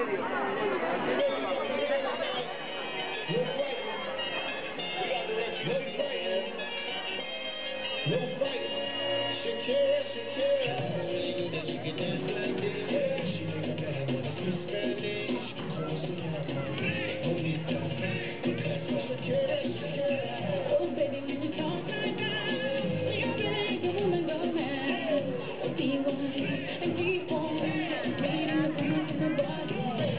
No fight. Shakira, Shakira. She can dance like this. She make a man wanna speak Spanish. Como se llama? Bonita. Shakira, Shakira. Oh, baby, when you talk like that, you make a woman go mad. Be one and keep on reading the signs of the body.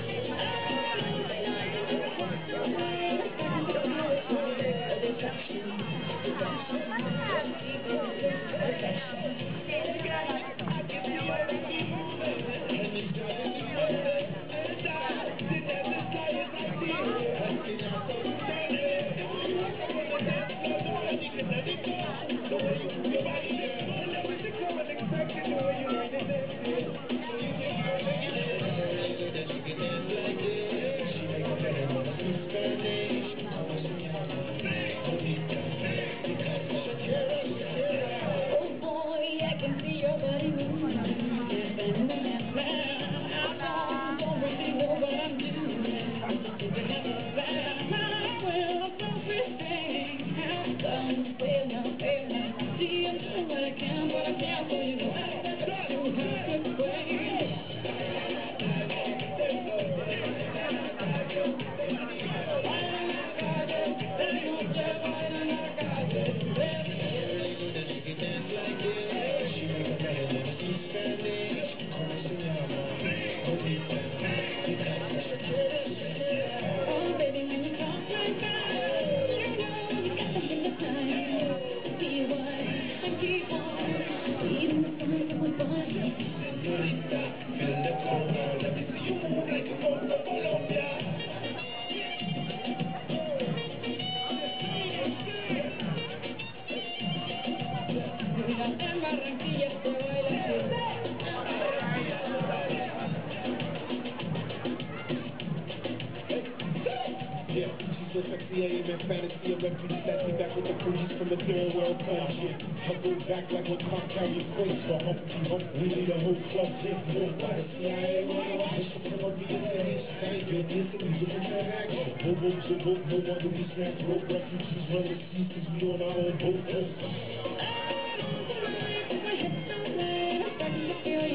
Oh boy, I can see your body moving. Don't really know what I'm doing. Well, I'm so pretty. Fail now. See, I'm doing what I can for you. You have to wait. Oh, baby, when you talk like that, you know you got something to say. Be one and keep on reading the signs of my body. Señorita, feel the conga. Let me see you move like you come from Colombia. Mira, en Barranquilla se baila así. Yeah, she's so sexy, I am in fantasy. A refugee sassy back with the cooties from the third world country. I go back like when cop carry crates for Humpty Hump. We need a whole club hit. Won't buy the CIA wanna watch us from up the city. Thank goodness, and we looking for action. Hobos, no wonder we snatch rope. Refugees run the seas cause we on our own boat. My hips don't lie, I'm starting to feel